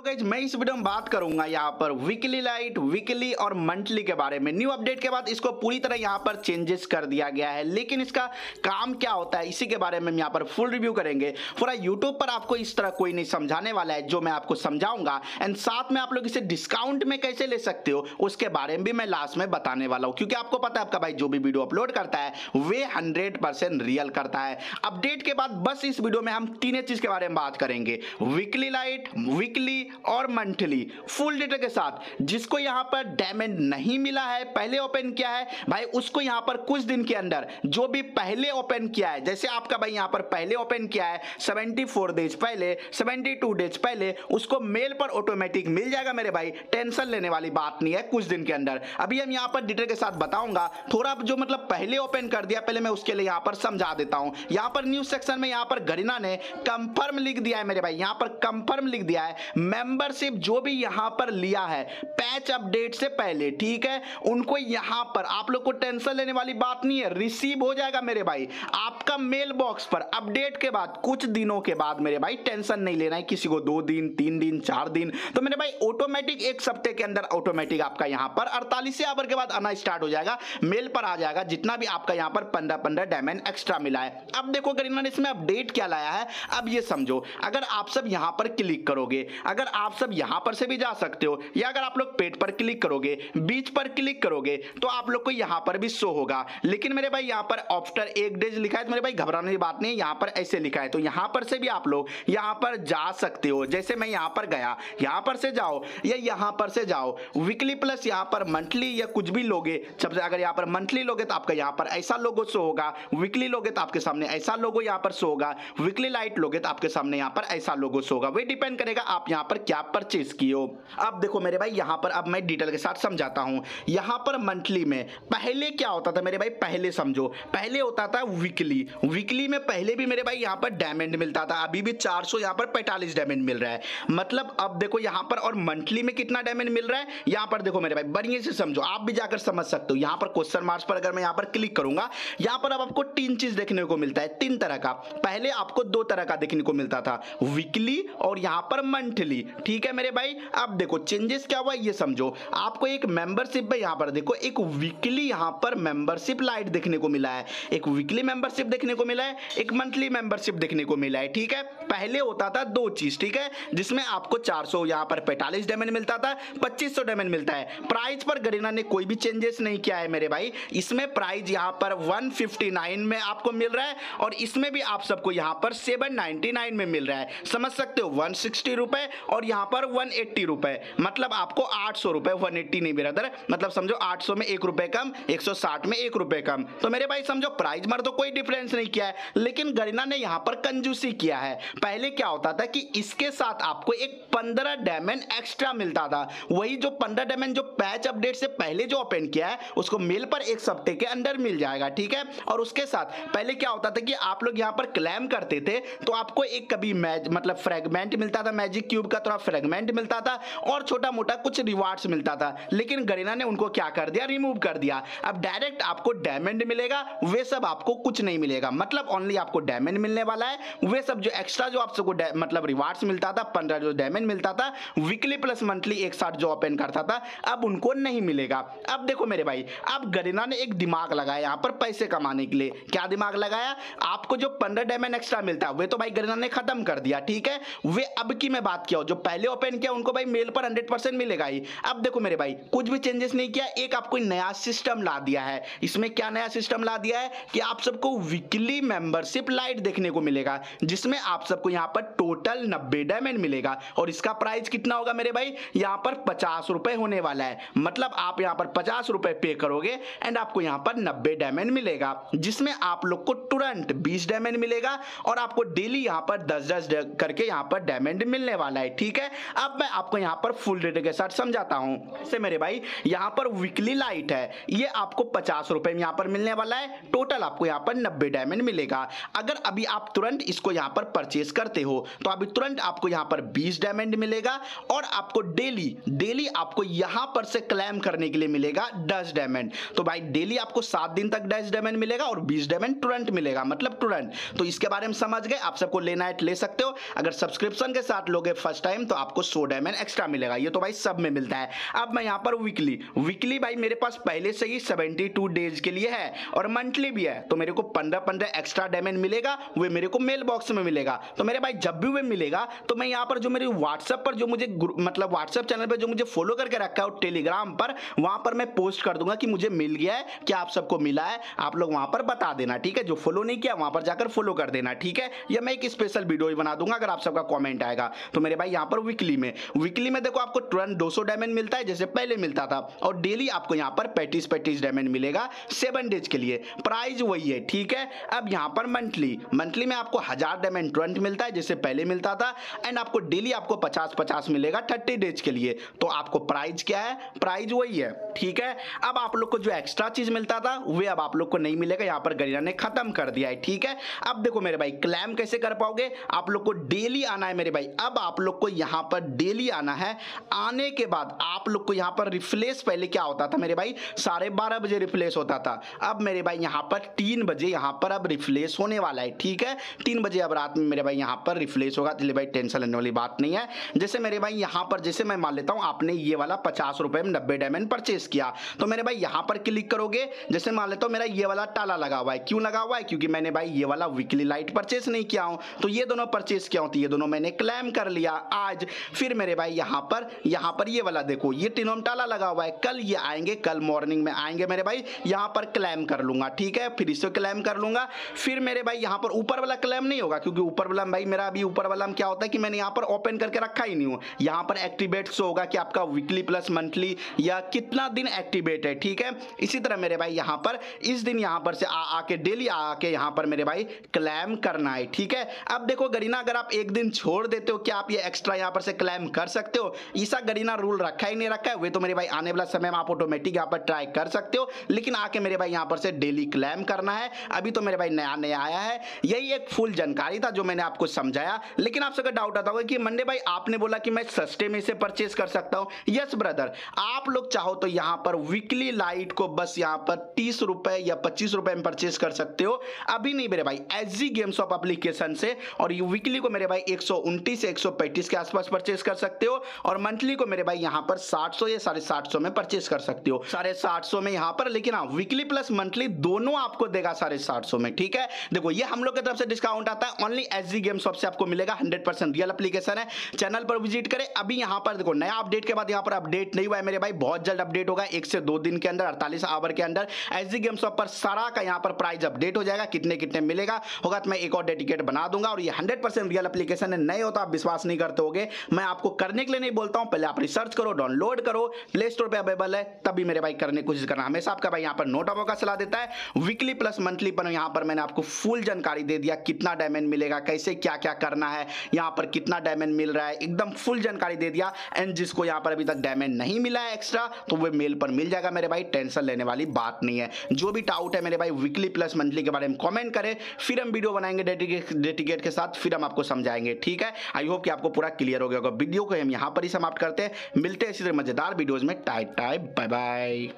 Guys मैं इस video में बात करूंगा यहाँ पर वीकली लाइट, वीकली और मंथली के बारे में। न्यू अपडेट के बाद इसको पूरी तरह यहाँ पर चेंजेस कर दिया गया है, लेकिन इसका काम क्या होता है इसी के बारे में हम यहाँ पर फुल रिव्यू करेंगे। पूरा यूट्यूब पर आपको इस तरह कोई नहीं समझाने वाला है जो मैं आपको समझाऊंगा, एंड साथ में आप लोग इसे डिस्काउंट में कैसे ले सकते हो उसके बारे में भी मैं लास्ट में बताने वाला हूँ, क्योंकि आपको पता है आपका भाई जो भी वीडियो अपलोड करता है वे 100% रियल करता है। अपडेट के बाद बस इस वीडियो में हम तीन चीज के बारे में बात करेंगे, वीकली लाइट, वीकली और मंथली, फुल डेटा के साथ। जिसको यहां पर डायमंड नहीं मिला है, पहले ओपन किया है भाई, उसको यहां पर कुछ दिन के अंदर जो भी पहले ओपन किया है, जैसे आपका भाई यहां पर पहले ओपन किया है 74 डेज पहले, 72 डेज पहले, उसको मेल पर ऑटोमेटिक मिल जाएगा मेरे भाई। टेंशन लेने वाली बात नहीं है, कुछ दिन के अंदर। अभी हम यहां पर डिटेल के साथ बताऊंगा। थोड़ा जो मतलब पहले ओपन कर दिया, पहले मैं उसके लिए यहां पर समझा देता हूं। यहां पर न्यूज सेक्शन में यहां पर गरीना ने कंफर्म लिख दिया है मेरे भाई, यहां पर कंफर्म लिख दिया है मेंबरशिप जो भी यहां पर लिया है पैच अपडेट से पहले, ठीक है, उनको यहां पर आप लोग को टेंशन लेने वाली बात नहीं है, रिसीव हो जाएगा मेरे भाई आपका मेल बॉक्स पर अपडेट के बाद कुछ दिनों के बाद। मेरे भाई टेंशन नहीं लेना है किसी को, 2 दिन 3 दिन 4 दिन, तो मेरे भाई ऑटोमेटिक एक सप्ताह के अंदर ऑटोमेटिक आपका यहां पर 48 आवर के बाद आना स्टार्ट हो जाएगा, मेल पर आ जाएगा जितना भी आपका यहां पर 15 डायमंड एक्स्ट्रा मिला है। अब देखो गरीना ने इसमें अपडेट क्या लाया है, अब ये समझो। अगर आप सब यहां पर क्लिक करोगे, अगर आप सब यहां पर से भी जा सकते हो, या अगर आप लोग पेट पर क्लिक करोगे, बीच पर क्लिक करोगे, तो आप लोग को यहां पर भी शो होगा। लेकिन मेरे भाई यहां पर आफ्टर 1 डेज लिखा है, तो मेरे भाई घबराने की बात नहीं है, यहां पर ऐसे लिखा है, तो यहां पर से भी आप लोग यहां पर जा सकते हो। जैसे मैं यहां पर गया, यहां पर से जाओ या यहां पर से जाओ, वीकली प्लस यहां पर मंथली या कुछ भी लोगे, सबसे अगर यहां पर मंथली लोगे तो आपका यहां पर ऐसा लोगो शो होगा, वीकली लोगे तो आपके सामने ऐसा लोगो यहां पर शो होगा, वीकली लाइट लोगे तो आपके सामने यहां पर ऐसा लोगो शो होगा। वे डिपेंड करेगा आप यहां पर क्या परचेज किए हो। अब देखो मेरे भाई यहां पर अब मैं डिटेल के साथ समझाता हूं। यहां पर मंथली में पहले क्या होता था मेरे भाई, पहले समझो, पहले होता था वीकली। वीकली में पहले भी मेरे भाई यहां पर डायमंड मिलता था, अभी भी 400 यहां पर 45 डायमंड मिल रहा है। मतलब अब देखो यहां पर, और मंथली में कितना डायमंड मिल रहा है यहां पर देखो मेरे भाई, बढ़िया से समझो, आप भी जाकर समझ सकते हो। यहां पर क्वेश्चन मार्क्स पर अगर मैं यहां पर क्लिक करूंगा, यहां पर अब आपको 3 चीज देखने को मिलता है, 3 तरह का। पहले आपको 2 तरह का देखने को मिलता था, वीकली और यहां पर मंथली, ठीक है मेरे भाई। अब देखो चेंजेस क्या हुआ ये समझो। आपको एक मेंबरशिप में यहां पर देखो एक वीकली यहां पर मेंबरशिप लाइट देखने को मिला है, एक वीकली मेंबरशिप देखने को मिला है, एक मंथली मेंबरशिप देखने को मिला है, ठीक है। पहले होता था 2 चीज, ठीक है, जिसमें आपको 400 यहां पर 45 डायमंड मिलता था, 2500 डायमंड मिलता है। प्राइस पर गरीना ने कोई भी चेंजेस नहीं किया है मेरे भाई, इसमें प्राइस यहां पर 159 में आपको मिल रहा है, और इसमें भी आप सबको यहां पर 799 में मिल रहा है। समझ सकते हो, 160 रुपए और यहां पर 180 रुपए, मतलब आपको 800 रुपए, 180 नहीं ब्रदर, मतलब समझो 800 में 1 रुपए कम, 160 में 1 रुपए कम। तो मेरे भाई समझो प्राइस में तो कोई डिफरेंस नहीं किया है, लेकिन गरीना ने यहां पर कंजूसी किया है। पहले क्या होता था कि इसके साथ आपको एक 15 डायमंड एक्स्ट्रा मिलता था, वही जो 15 डायमंड जो पैच अपडेट से पहले जो ओपन किया है उसको मेल पर एक सप्ताह के अंदर मिल जाएगा, ठीक है। और उसके साथ पहले क्या होता था कि आप लोग यहां पर क्लेम करते थे तो आपको एक कभी मतलब फ्रेगमेंट मिलता था, मैजिक क्यूब का थोड़ा फ्रेगमेंट मिलता था, और छोटा मोटा कुछ रिवार्ड्स मिलता था। लेकिन गरीना ने उनको क्या कर दिया, रिमूव कर दिया। अब डायरेक्ट आपको डायमंड मिलेगा, वे सब आपको कुछ नहीं मिलेगा, मतलब ओनली आपको डायमंड मिलने वाला है। वे सब जो एक्स्ट्रा जो आप सबको मतलब रिवार्ड्स मिलता था, 15 जो डायमंड मिलता था वीकली प्लस मंथली एक साथ जो ओपन करता था, अब उनको नहीं मिलेगा। अब देखो मेरे भाई, अब गरीना ने एक दिमाग लगाया यहां पर पैसे कमाने के लिए। क्या दिमाग लगाया, आपको जो 15 डायमंड एक्स्ट्रा मिलता है वे तो भाई गरीना ने खत्म कर दिया, ठीक है। वे अब की मैं बात किया जो पहले ओपन किया उनको भाई मेल पर 100% मिलेगा ही। अब देखो मेरे भाई कुछ भी चेंजेस नहीं किया, एक आपको नया सिस्टम ला दिया है। इसमें क्या नया सिस्टम ला दिया है कि आप सबको वीकली मेंबरशिप लाइट देखने को मिलेगा, जिसमें आप सबको यहां पर टोटल 90 डायमंड मिलेगा, और इसका प्राइस कितना होगा मेरे भाई, यहां पर 50 रुपए होने वाला है। मतलब आप यहां पर 50 रुपए पे करोगे एंड आपको यहां पर 90 डायमंड मिलेगा, जिसमें आप लोग को तुरंत 20 डायमंड मिलेगा, और आपको डेली यहां पर 10-10 करके यहां पर डायमंड मिलने वाला है, ठीक है। अब मैं आपको यहां पर फुल डेटा के साथ समझाता हूं। जैसे मेरे भाई यहां पर वीकली लाइट है, ये आपको 50 रुपए में यहां पर मिलने वाला है, टोटल आपको यहां पर 90 डायमंड मिलेगा। अगर अभी आप तुरंत इसको यहां पर परचेस करते हो तो अभी तुरंत आपको यहां पर 20 डायमंड मिलेगा, और आपको डेली आपको यहां पर से क्लेम करने के लिए मिलेगा 10 डायमंड। तो भाई डेली आपको 7 दिन तक 10 डायमंड मिलेगा और 20 डायमंड तुरंत मिलेगा, मतलब तुरंत। तो इसके बारे में समझ गए, आप सबको लेना है ले सकते हो। अगर सब्सक्रिप्शन के साथ लोगे फर्स्ट टाइम टाइम तो आपको 100 डायमंड एक्स्ट्रा मिलेगा। ये तो भाई सब में मिलता है। अब मैं यहाँ पर वीकली भाई मेरे पास पहले से ही 72 डेज के लिए है और मंथली भी है, तो मेरे को 15 एक्स्ट्रा डायमंड मिलेगा, वो मेरे को मेल बॉक्स में मिलेगा। तो मेरे भाई जब भी वो मिलेगा तो मैं यहाँ पर जो मेरे व्हाट्सएप पर जो मुझे मतलब व्हाट्सएप चैनल पर जो मुझे फॉलो करके रखा है और टेलीग्राम पर, वहां पर मैं पोस्ट कर दूंगा कि मुझे मिल गया है, क्या आप सबको मिला है, आप लोग वहां पर बता देना, ठीक है। जो फॉलो नहीं किया वहां पर जाकर फॉलो कर देना, ठीक है। या मैं एक स्पेशल वीडियो ही बना दूंगा अगर आप सबका कमेंट आएगा। तो मेरे भाई यहाँ पर वीकली में देखो आपको तुरंत 200 डायमंड मिलता है जैसे पहले मिलता था, और डेली आपको यहाँ पर 35 डायमंड मिलेगा 7 डेज के लिए, प्राइस वही है, ठीक है। अब यहाँ पर मंथली में आपको 1000 डायमंड तुरंत मिलता है जैसे पहले मिलता था, एंड आपको डेली आपको 50 मिलेगा 30 डेज के लिए। तो आपको प्राइस क्या है, प्राइस वही है, ठीक है। अब आप लोग को जो एक्स्ट्रा चीज मिलता था वे अब आप लोग को नहीं मिलेगा, यहाँ पर गरीना ने खत्म कर दिया है, ठीक है। अब देखो मेरे भाई क्लेम कैसे कर पाओगे, आप लोग को डेली आना है मेरे भाई। अब आप लोग को यहाँ पर डेली आना है, आने के बाद आप लोग को यहाँ पर रिफ्रेश, पहले क्या होता था मेरे भाई 12:30 बजे रिफ्रेश होता था, अब मेरे भाई यहाँ पर 3 बजे यहाँ पर अब रिफ्रेश होने वाला है, ठीक है। 3 बजे अब रात में मेरे भाई यहाँ पर रिफ्रेश होगा, इसलिए भाई टेंशन लेने वाली बात नहीं है। जैसे मेरे भाई यहाँ पर जैसे मैं मान लेता हूँ आपने ये वाला 50 रुपए में 90 डायमंड परचेस किया, तो मेरे भाई यहाँ पर क्लिक करोगे, जैसे मान लेता हूँ मेरा ये वाला ताला लगा हुआ है, क्यों लगा हुआ है, क्योंकि मैंने भाई ये वाला वीकली लाइट परचेस नहीं किया हूँ, तो ये दोनों परचेस किया हूँ, तो ये दोनों मैंने क्लेम कर लिया आज। फिर मेरे भाई यहाँ पर ये वाला देखो, ये तीनों में ताला लगा हुआ है, कल ये आएंगे, कल मॉर्निंग में आएंगे मेरे भाई, यहाँ पर क्लेम कर लूंगा, ठीक है। फिर इससे क्लेम कर लूंगा। फिर मेरे भाई यहाँ पर ऊपर वाला क्लेम नहीं होगा, क्योंकि ऊपर वाला भाई मेरा अभी ऊपर वाला में क्या होता है कि मैंने यहाँ पर ओपन करके रखा ही नहीं हूँ। यहाँ पर एक्टिवेट होगा कि आपका वीकली प्लस मंथली या कितना दिन एक्टिवेट है, ठीक है। इसी तरह मेरे भाई यहाँ पर इस दिन यहाँ पर से आके डेली आके यहाँ पर मेरे भाई क्लेम करना है, ठीक है। अब देखो गरीना, अगर आप एक दिन छोड़ देते हो क्या आप ये एक्स्ट्रा यहाँ पर से क्लेम कर सकते हो, ऐसा गरीना रूल रखा ही नहीं रखा है। वे तो मेरे भाई आने वाला समय में आप ऑटोमेटिक यहाँ पर ट्राई कर सकते हो, लेकिन आके मेरे भाई यहाँ पर से डेली क्लेम करना है। अभी तो मेरे भाई नया आया है, यही एक फुल जानकारी था जो मैंने आपको समझाया। लेकिन आपसे डाउट आता होगा कि मंडे भाई आपने बोला कि मैं सस्ते में से परचेस कर सकता हूँ। यस ब्रदर, आप लोग चाहो तो यहाँ पर वीकली लाइट को बस यहाँ पर 30 रुपए या 25 रुपए में परचेस कर सकते हो, अभी नहीं मेरे भाई एसजी गेम शॉप एप्लीकेशन से। और ये वीकली को मेरे भाई 129 से 135 के आसपास परचेस कर सकते हो, और मंथली को मेरे भाई यहाँ पर 700 या 750 में परचेस कर सकते हो, 750 में यहाँ पर। लेकिन हाँ, वीकली प्लस मंथली दोनों आपको देगा 750 में, ठीक है। देखो ये हम लोग की तरफ से डिस्काउंट आता है, ओनली एसजी गेम शॉप से आपको मिलेगा, 100% रियल एप्लीकेशन है। चैनल पर विजिट करें। अभी यहाँ पर देखो नया अपडेट के बाद यहाँ पर अपडेट नहीं हुआ है मेरे भाई, बहुत जल्द अपडेट होगा, 1 से 2 दिन के अंदर, 48 आवर के अंदर एसजी गेम शॉप पर सारा का यहाँ पर प्राइस अपडेट हो जाएगा, कितने मिलेगा होगा, तो मैं एक और डेडिकेट बना दूंगा। और ये 100% रियल एप्लीकेशन है, नए हो तो आप विश्वास नहीं करते होगे, मैं आपको करने के लिए नहीं बोलता हूं, पहले आप रिसर्च करो, डाउनलोड करो, प्ले स्टोर पे अवेलेबल है, तभी मेरे भाई करने की कोशिश करना। हमेशा आपका भाई यहाँ पर नोट का सलाह देता है। वीकली प्लस मंथली पर यहाँ पर मैंने आपको फुल जानकारी दे दिया, कितना डायमंड मिलेगा, कैसे क्या क्या करना है, यहाँ पर कितना डायमंड मिल रहा है, एकदम फुल जानकारी दे दिया। एंड जिसको यहाँ पर अभी तक डायमंड नहीं मिला है एक्स्ट्रा, तो वो मेल पर मिल जाएगा मेरे भाई, टेंशन लेने वाली बात नहीं है। जो भी डाउट है मेरे भाई वीकली प्लस मंथली के बारे में कमेंट करें, फिर हम वीडियो बनाएंगे डेडिकेट के साथ, फिर हम आपको समझाएंगे, ठीक है। आई होप कि आपको पूरा क्लियर हो गया होगा। वीडियो को हम यहाँ पर ही समाप्त करते हैं, मिलते हैं इसी तरह मजेदार वीडियोज में। Type bye bye.